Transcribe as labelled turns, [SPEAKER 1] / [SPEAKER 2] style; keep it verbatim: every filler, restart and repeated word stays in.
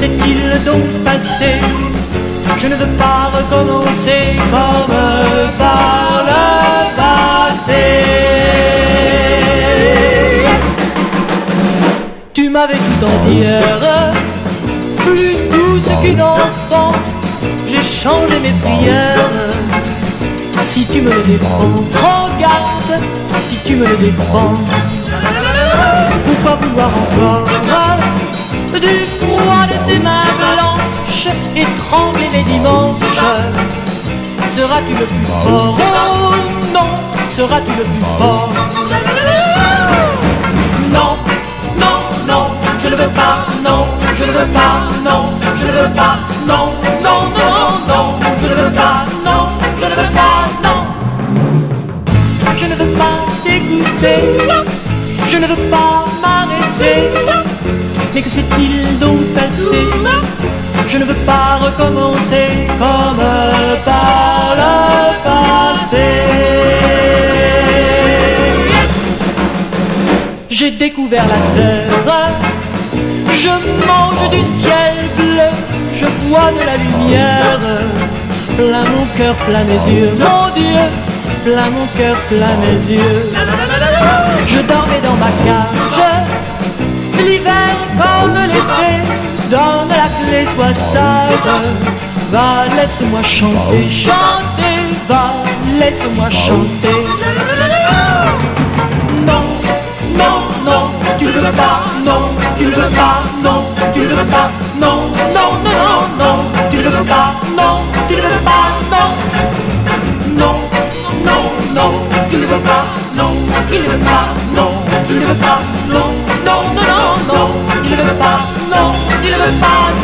[SPEAKER 1] s'est-il donc passé? Je ne veux pas recommencer comme par le passé. Tu m'avais tout entière, plus douce qu'une enfant. J'ai changé mes prières. Si tu me le défends, prends garde. Si tu me le défends, pourquoi vouloir encore du froid de tes mains blanches et trembler mes dimanches? Seras-tu le plus fort? Oh non, seras-tu le plus fort? Non, non, non, je ne veux pas, non, je ne veux pas, non, je ne veux pas, non, non, non, non, je ne veux pas, non, je ne veux pas, non. Je ne veux pas t'écouter, je ne veux pas m'arrêter. Mais que s'est-il donc passé? Je ne veux pas recommencer comme par le passé. J'ai découvert la terre, je mange du ciel bleu, je bois de la lumière, plein mon cœur, plein mes yeux, mon Dieu, plein mon cœur, plein mes yeux. Je dormais dans ma cage, l'hiver comme l'été, donne la clé, sois sage. Va, laisse-moi chanter, chanter, va, laisse-moi chanter. Non, non, non, tu ne veux pas, non, tu ne veux pas, non, tu ne veux pas, non, non, non, non, non, tu ne veux pas, non, tu ne veux pas, non, non, non, non, tu ne veux pas, non, il ne veut pas, non, il ne veut pas, non, non, non, non, non, il ne veut pas, non, il ne veut pas.